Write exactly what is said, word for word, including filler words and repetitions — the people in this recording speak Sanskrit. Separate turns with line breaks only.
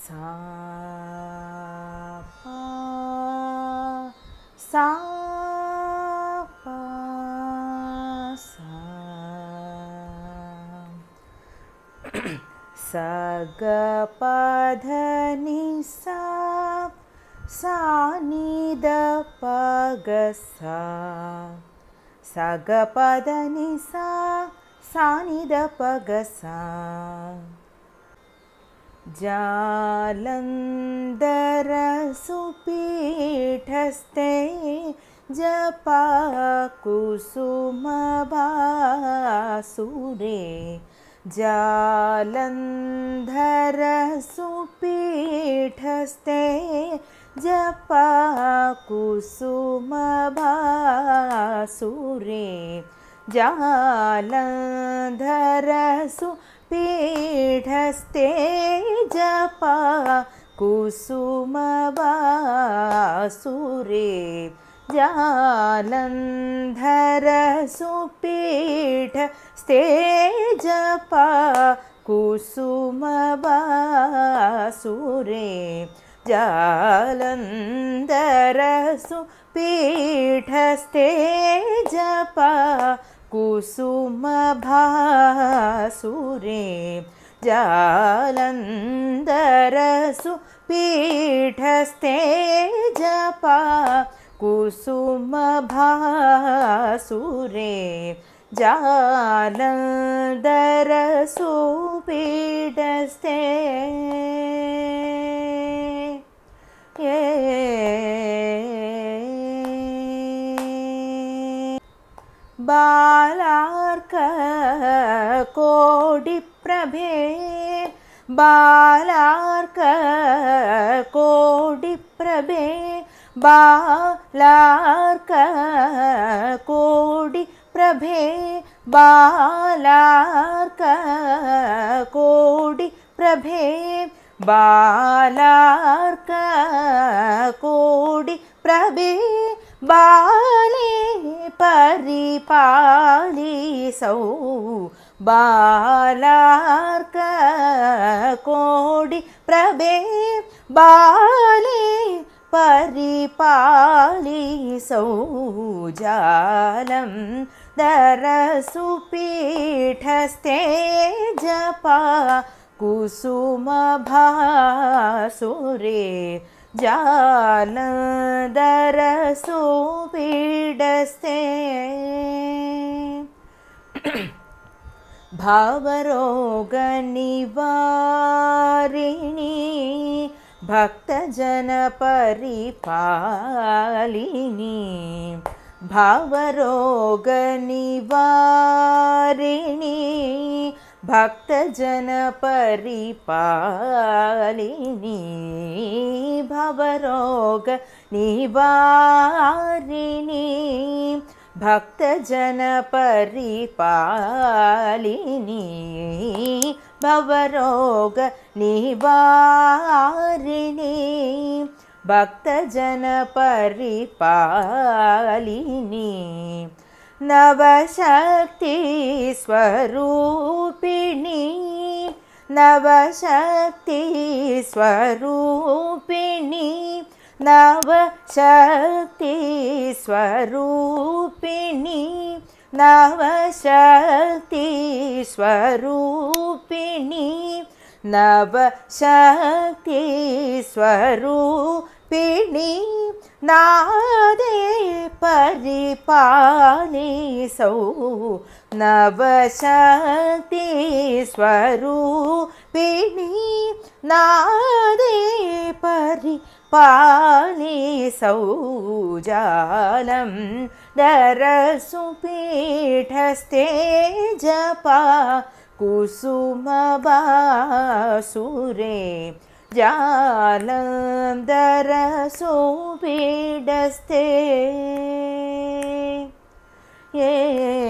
सा पा सा पा सा सा ग प ध नि सा सा नि द प ग सा सा ग प ध नि सा सा नि द प ग सा जालंधर सुपीठस्थे जपा कुसुम भासुरे जालंधर सुपीठस्थे जपा कुसुम भासुरे जालंधर सुपीठस्थे जपा कुसुम भासुरे जालंधर सुपीठस्थे जपा कुसुम भासुरे जालंधर सुपीठस्थे जपा कुसुम भासुरे जालंधर सुपीठस्थे जपा कुसुम भासुरे जालंधर सुपीठस्थे बालार्क कोटि प्रभे बालार्क कोटि प्रभे बालार्क कोटि प्रभे बालार्क कोटि प्रभे बालार्क कोटि प्रभे बाले परिपालिसौ बालार्क कोटि प्रभे बाले परिपालिसौ जालंधर सुपीठस्थे जपा कुसुम भासुरे जालंधर सुपीठस्थे भावरोग निवारिणी भक्तजन परिपालिनी भावरोग निवारिणी भक्तजन परिपालिनी भवरोग निवारिणी भक्तजन परिपालिनी भवरोग निवारिणी भक्तजन परिपालिनी नवशक्ति स्वरूपिणी नवशक्ति स्वरूपिणी नवशक्ति स्वरूपिणी नवशक्ति स्वरूपिणी नवशक्ति स्वरूपिणी नादे परिपालिसौ नवशक्ति स्वरूपिणी नादे परिपालिसौ जालंधर सुपीठस्थे जपा कुसुम भासुरे जालंधर सुपीठस्थे ये